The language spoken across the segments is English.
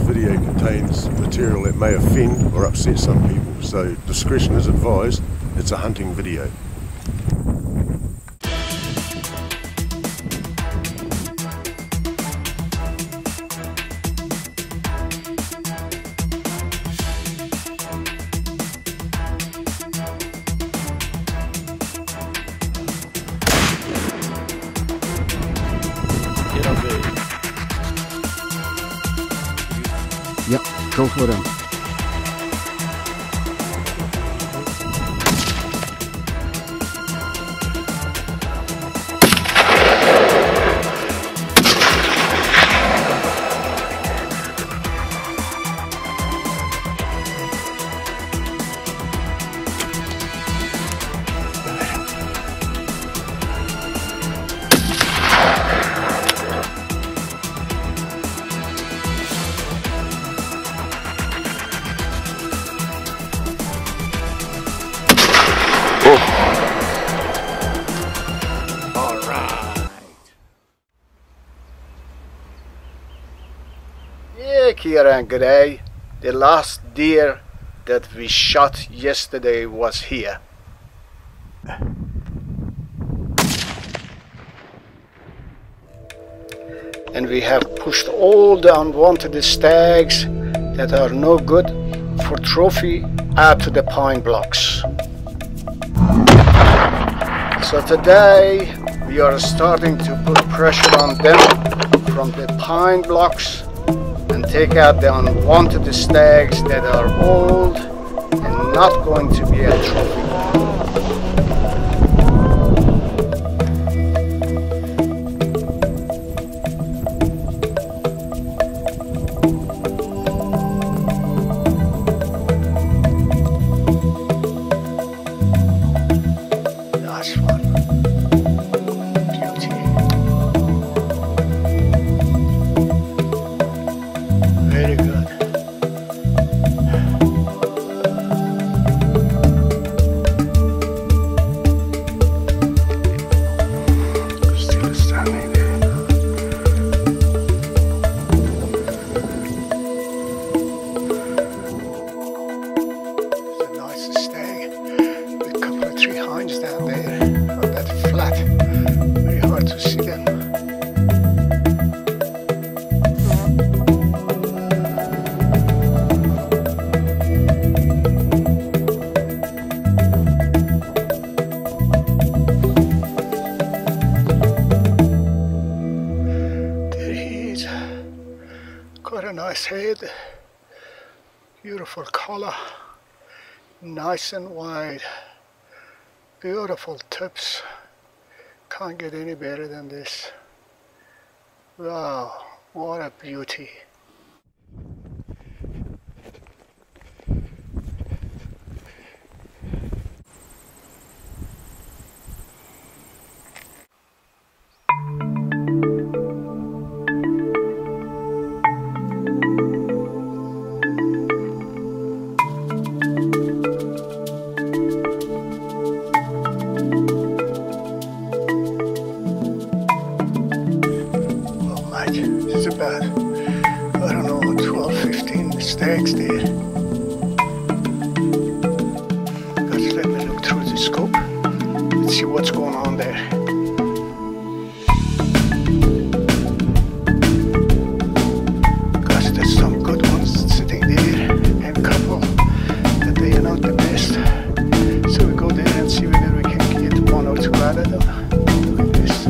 video contains material that may offend or upset some people, so discretion is advised. It's a hunting video. Yep, go for them. Yeah, Kieran, good day. The last deer that we shot yesterday was here. And we have pushed all the unwanted stags that are no good for trophy out to the pine blocks. So today we are starting to put pressure on them from the pine blocks and take out the unwanted stags that are old and not going to be a trophy. Nice one. Beauty. Very good. Still standing there. It's a nice stag with a couple of tree hinds down there on that flat. Very hard to see them. There he is. Got a nice head, beautiful color, nice and wide, beautiful tips. Can't get any better than this. Wow, what a beauty. There's about, I don't know, 12, 15 stags there. Just let me look through the scope. Let's see what's going on there. Gosh, there's some good ones sitting there and a couple that they are not the best. So we go there and see whether we can get one or two out of them. Look at this.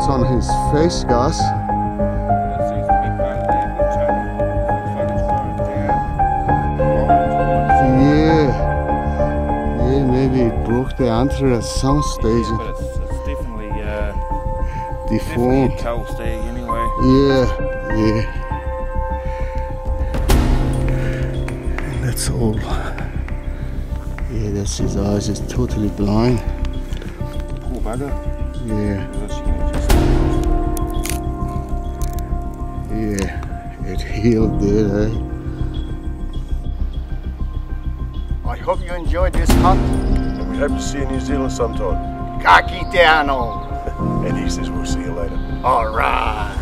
spots on his face, guys. That seems to be part of the wood channel. Looks like it's burned down. Yeah, maybe it broke the antler at some stage. Yeah, but it's definitely Deformed. a coal stag anyway. Yeah. And that's all. Yeah, that's his eyes. It's totally blind. Poor bugger. Yeah. Yeah, it healed there, eh? I hope you enjoyed this hunt. And we hope to see you in New Zealand sometime. Kaki te ano. And he says we'll see you later. All right.